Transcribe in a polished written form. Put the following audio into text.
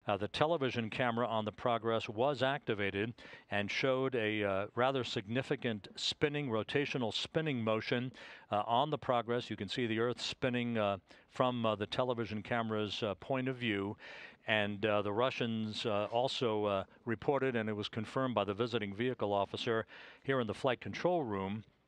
The television camera on the Progress was activated and showed a rather significant rotational spinning motion on the Progress. You can see the Earth spinning from the television camera's point of view. And the Russians also reported, and it was confirmed by the visiting vehicle officer here in the flight control room,